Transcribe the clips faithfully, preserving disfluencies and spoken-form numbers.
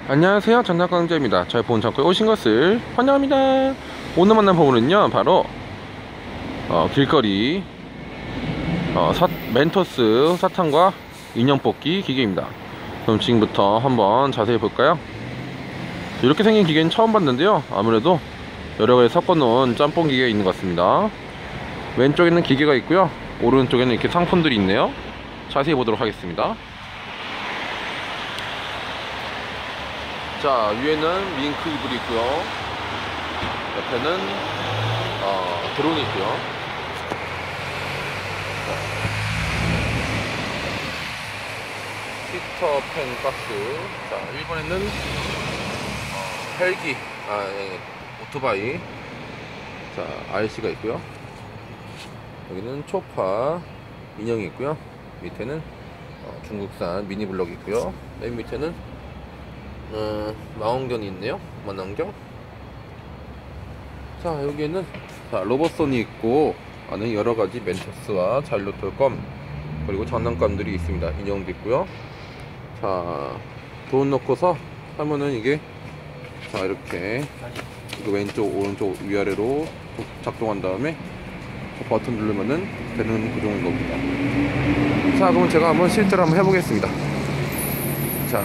안녕하세요, 장난감강자입니다. 저희 보온 창고에 오신 것을 환영합니다. 오늘 만난 보물은요, 바로 어, 길거리 어, 사, 멘토스 사탕과 인형 뽑기 기계입니다. 그럼 지금부터 한번 자세히 볼까요? 이렇게 생긴 기계는 처음 봤는데요, 아무래도 여러가지 섞어놓은 짬뽕 기계가 있는 것 같습니다. 왼쪽에는 기계가 있고요, 오른쪽에는 이렇게 상품들이 있네요. 자세히 보도록 하겠습니다. 자, 위에는 밍크 이불이 있고요, 옆에는 어, 드론이 있고요. 히터팬 박스. 자, 일 번에는 어, 헬기, 아, 예, 오토바이. 자, 알씨가 있고요. 여기는 초파 인형이 있고요. 밑에는 어, 중국산 미니 블럭이 있고요. 맨 밑에는 어, 망원경이 있네요. 망원경. 자, 여기에는 자, 로봇손이 있고 안에 여러가지 멘토스와 자일로톨껌 그리고 장난감들이 있습니다. 인형도 있고요. 자, 돈 넣고서 하면은 이게 자, 이렇게 이거 왼쪽 오른쪽 위아래로 작동한 다음에 버튼 누르면은 되는 그 정도입니다. 자, 그럼 제가 한번 실제로 한번 해보겠습니다. 자,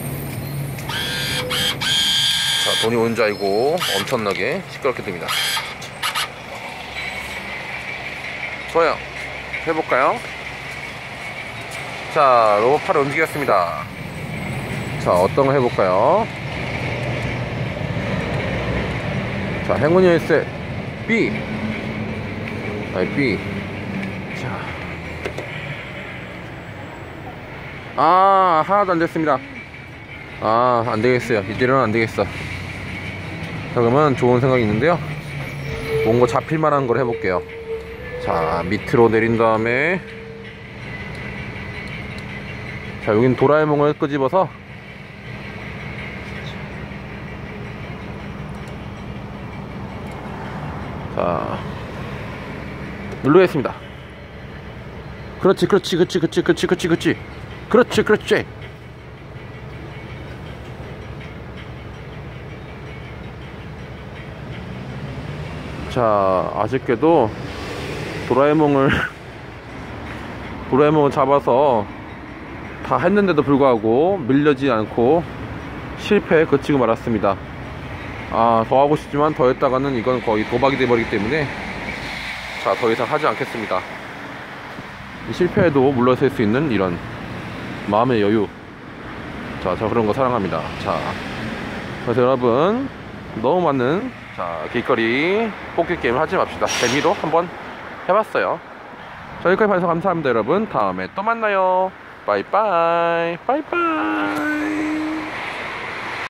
자, 돈이 오는 줄 알고 엄청나게 시끄럽게 됩니다. 좋아요, 해볼까요? 자, 로봇팔을 움직였습니다. 자, 어떤 거 해볼까요? 자, 행운이 열쇠 B. 아니, B. 자, 아, 하나도 안 됐습니다. 아, 안 되겠어요. 이대로는 안 되겠어. 자, 그러면 좋은 생각이 있는데요, 뭔가 잡힐 만한 걸 해볼게요. 자, 밑으로 내린 다음에 자, 여긴 도라에몽을 끄집어서 자, 누르겠습니다. 그렇지, 그렇지, 그렇지, 그렇지, 그렇지, 그렇지, 그렇지, 그렇지, 그렇지. 자, 아쉽게도 도라에몽을 도라에몽을 잡아서 다 했는데도 불구하고 밀려지 않고 실패에 그치고 말았습니다. 아, 더 하고 싶지만 더 했다가는 이건 거의 도박이 돼버리기 때문에 자, 더 이상 하지 않겠습니다. 실패해도 물러설 수 있는 이런 마음의 여유. 자, 저 그런 거 사랑합니다. 자, 그래서 여러분, 너무 많은 자, 길거리 뽑기 게임을 하지 맙시다. 재미로 한번 해봤어요. 자, 여기까지 봐주셔서 감사합니다. 여러분, 다음에 또 만나요. 빠이빠이, 빠이빠이.